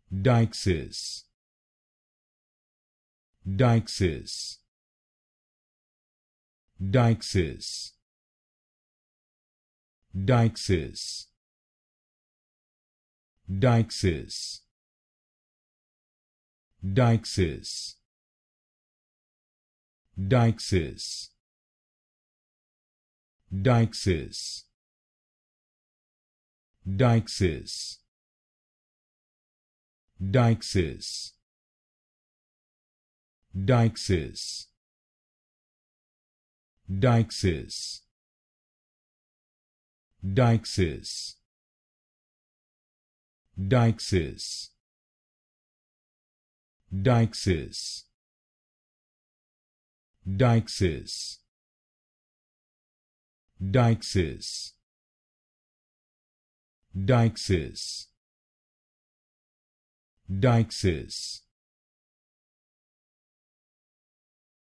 Deixis, Deixis, Deixis, Deixis, Deixis, Deixis, Deixis, Deixis, Deixis, Deixis, Deixis, Deixis, Deixis, Deixis, Deixis, Deixis, Deixis, Deixis, Deixis,